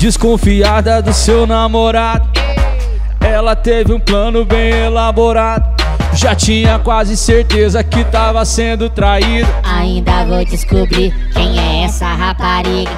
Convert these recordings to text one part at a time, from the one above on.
Desconfiada do seu namorado, ela teve um plano bem elaborado. Já tinha quase certeza que tava sendo traído. Ainda vou descobrir quem é essa rapariga.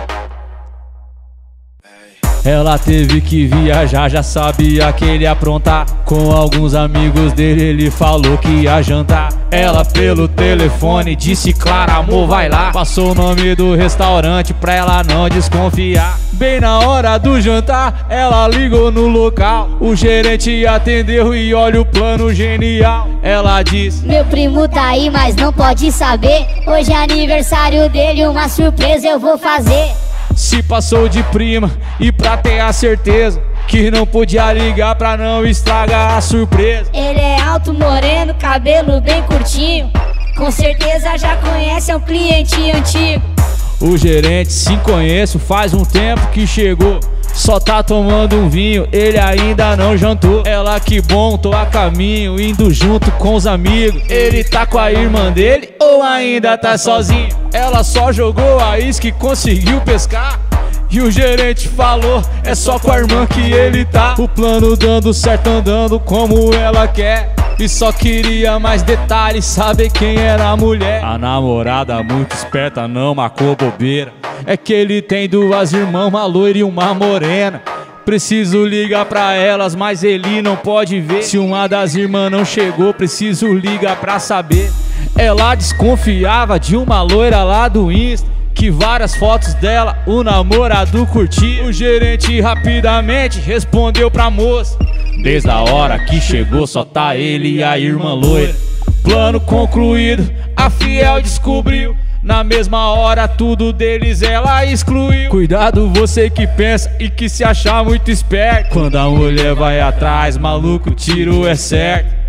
Ela teve que viajar, já sabia que ele ia aprontar. Com alguns amigos dele ele falou que ia jantar. Ela pelo telefone disse: claro, amor, vai lá. Passou o nome do restaurante pra ela não desconfiar. Bem na hora do jantar, ela ligou no local. O gerente atendeu e olha o plano genial. Ela disse: meu primo tá aí, mas não pode saber. Hoje é aniversário dele, uma surpresa eu vou fazer. Se passou de prima e pra ter a certeza que não podia ligar pra não estragar a surpresa. Ele é alto, moreno, cabelo bem curtinho. Com certeza já conhece, é um cliente antigo. O gerente, sim, conheço, faz um tempo que chegou. Só tá tomando um vinho, ele ainda não jantou. Ela, que bom, tô a caminho, indo junto com os amigos. Ele tá com a irmã dele ou ainda tá sozinho? Ela só jogou a isca e conseguiu pescar. E o gerente falou: é só com a irmã que ele tá. O plano dando certo, andando como ela quer. E só queria mais detalhes, saber quem era a mulher. A namorada muito esperta, não marcou bobeira. É que ele tem duas irmãs, uma loira e uma morena. Preciso ligar pra elas, mas ele não pode ver. Se uma das irmãs não chegou, preciso ligar pra saber. Ela desconfiava de uma loira lá do Insta, que várias fotos dela o namorado curtia. O gerente rapidamente respondeu pra moça: desde a hora que chegou só tá ele e a irmã loira. Plano concluído, a fiel descobriu. Na mesma hora tudo deles ela excluiu. Cuidado você que pensa e que se achar muito esperto. Quando a mulher vai atrás, maluco, o tiro é certo.